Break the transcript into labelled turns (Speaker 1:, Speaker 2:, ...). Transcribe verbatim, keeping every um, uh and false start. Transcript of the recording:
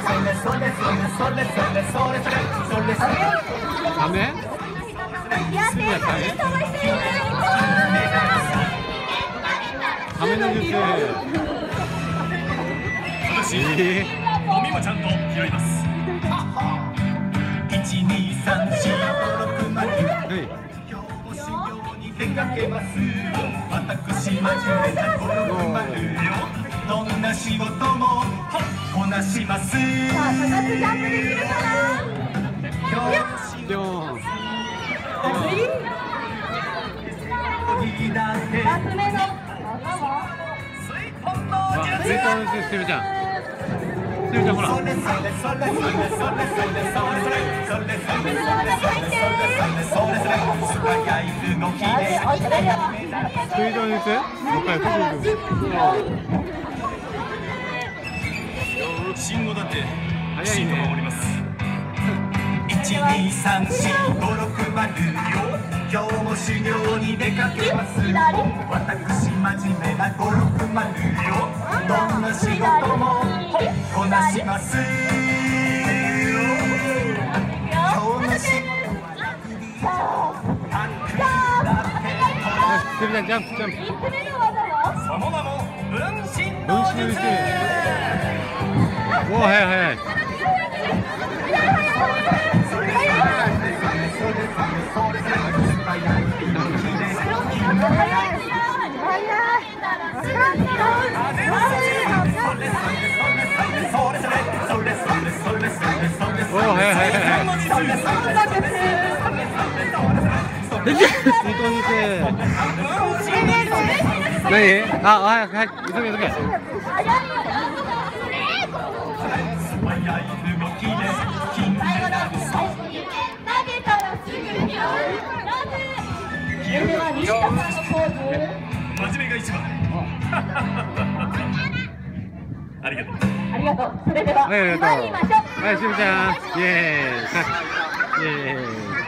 Speaker 1: ダメ？すぐやったね。ダメの術。
Speaker 2: 私、ゴミもちゃんと拾います。一二三四五六まで。今日も修行に出かけます。私真面目な五六までよ。どんな仕事もこなします。さ
Speaker 3: あ、高くジャンプできるかな。
Speaker 1: ぴょん。
Speaker 3: 二つ目の。
Speaker 1: あ、水筒のしてるじゃん。してるじゃん、ほら。水筒の
Speaker 2: 信号だって信号守ります。一二三四五六まるよ。今日も修行に出かけます。私真面目な五六まるよ。どんな仕事もこなします。今日の仕事
Speaker 1: ジャンプジャンプジャンプ。
Speaker 2: その名も分身
Speaker 1: 分
Speaker 2: の術。
Speaker 1: 身の術。おお、早い早い。おお、早い早い早い。何？あ、はいはい、急げ急げ。
Speaker 2: 真面目が一番。ありがとう。
Speaker 3: ありがとう。それでは参りましょう。
Speaker 1: はい、しぶちゃん。イエーイ。イエーイ。